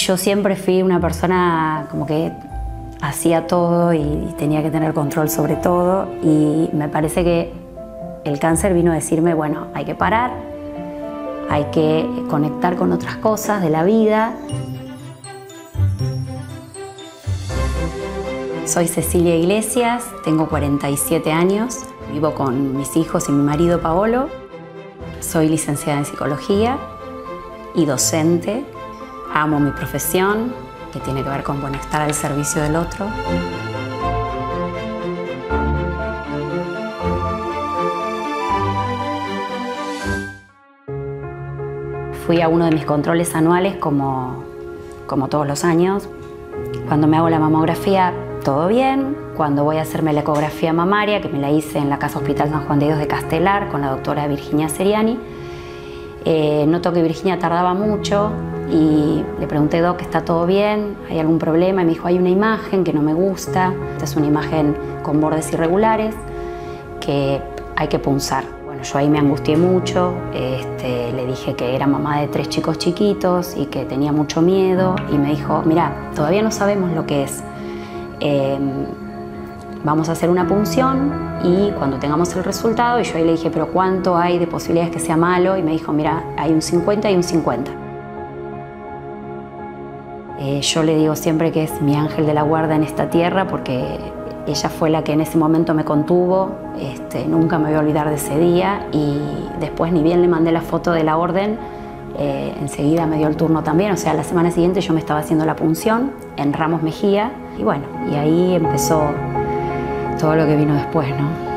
Yo siempre fui una persona como que hacía todo y tenía que tener control sobre todo, y me parece que el cáncer vino a decirme, bueno, hay que parar, hay que conectar con otras cosas de la vida. Soy Cecilia Iglesias, tengo 47 años, vivo con mis hijos y mi marido Paolo. Soy licenciada en psicología y docente. Amo mi profesión, que tiene que ver con, bueno, estar al servicio del otro. Fui a uno de mis controles anuales como todos los años. Cuando me hago la mamografía, todo bien. Cuando voy a hacerme la ecografía mamaria, que me la hice en la Casa Hospital San Juan de Dios de Castelar con la doctora Virginia Seriani, noto que Virginia tardaba mucho y le pregunté, Doc, ¿está todo bien? ¿Hay algún problema? Y me dijo, hay una imagen que no me gusta. Esta es una imagen con bordes irregulares que hay que punzar. Bueno, yo ahí me angustié mucho, le dije que era mamá de 3 chicos chiquitos y que tenía mucho miedo, y me dijo, mira, todavía no sabemos lo que es. Vamos a hacer una punción y cuando tengamos el resultado, y yo ahí le dije, pero ¿cuánto hay de posibilidades que sea malo? Y me dijo, mira, hay un 50 y un 50. Yo le digo siempre que es mi ángel de la guarda en esta tierra, porque ella fue la que en ese momento me contuvo. Nunca me voy a olvidar de ese día, y después ni bien le mandé la foto de la orden, enseguida me dio el turno también. O sea, la semana siguiente yo me estaba haciendo la punción en Ramos Mejía, y bueno, y ahí empezó todo lo que vino después, ¿no?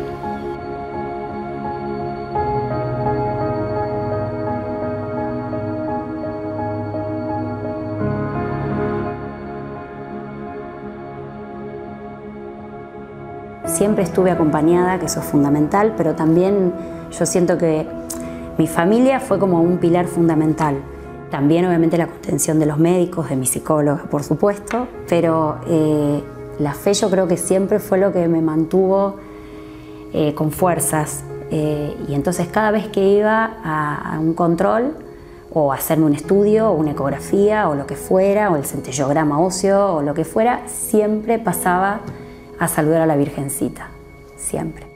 Siempre estuve acompañada, que eso es fundamental, pero también yo siento que mi familia fue como un pilar fundamental. También obviamente la contención de los médicos, de mi psicóloga, por supuesto, pero la fe yo creo que siempre fue lo que me mantuvo con fuerzas. Y entonces cada vez que iba a un control, o a hacerme un estudio, o una ecografía, o lo que fuera, o el centellograma óseo, o lo que fuera, siempre pasaba a saludar a la Virgencita, siempre.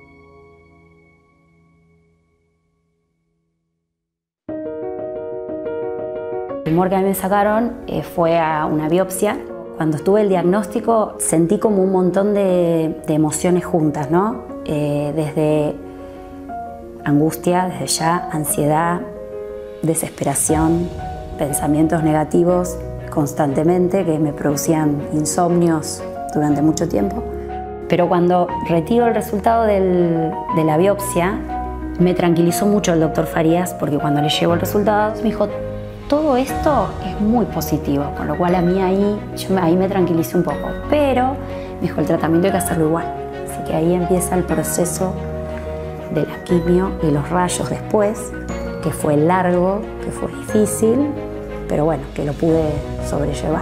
El tumor que a mí me sacaron fue a una biopsia. Cuando estuve el diagnóstico sentí como un montón de emociones juntas, ¿no? Desde angustia, desde ya, ansiedad, desesperación, pensamientos negativos constantemente que me producían insomnios durante mucho tiempo. Pero cuando retiro el resultado de la biopsia, me tranquilizó mucho el doctor Farías, porque cuando le llevo el resultado me dijo, todo esto es muy positivo, con lo cual a mí ahí me tranquilicé un poco. Pero me dijo, el tratamiento hay que hacerlo igual. Así que ahí empieza el proceso de la quimio y los rayos después, que fue largo, que fue difícil, pero bueno, que lo pude sobrellevar.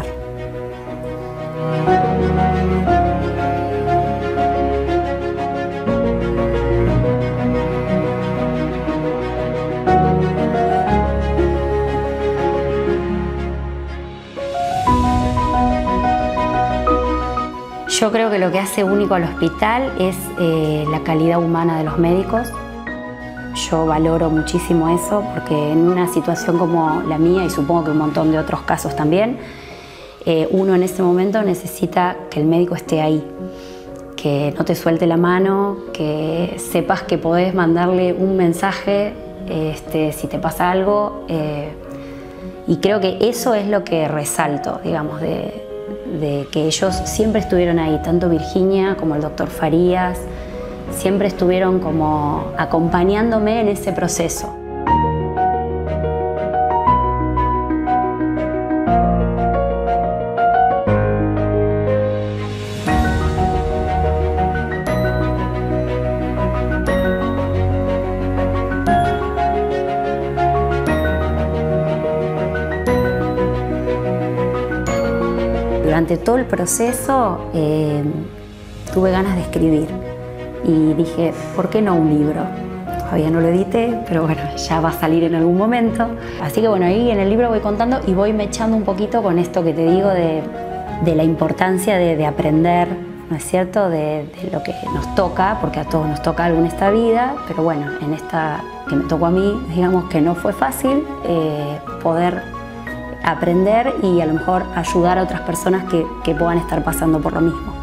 Yo creo que lo que hace único al hospital es la calidad humana de los médicos. Yo valoro muchísimo eso, porque en una situación como la mía, y supongo que un montón de otros casos también, uno en ese momento necesita que el médico esté ahí, que no te suelte la mano, que sepas que podés mandarle un mensaje si te pasa algo, y creo que eso es lo que resalto, digamos, de que ellos siempre estuvieron ahí, tanto Virginia como el doctor Farías, siempre estuvieron como acompañándome en ese proceso. Durante todo el proceso tuve ganas de escribir y dije, ¿por qué no un libro? todavía no lo edité, pero bueno, ya va a salir en algún momento. Así que bueno, ahí en el libro voy contando y voy mechando un poquito con esto que te digo de la importancia de aprender, ¿no es cierto?, de lo que nos toca, porque a todos nos toca algo en esta vida, pero bueno, en esta que me tocó a mí, digamos que no fue fácil poder aprender y a lo mejor ayudar a otras personas que puedan estar pasando por lo mismo.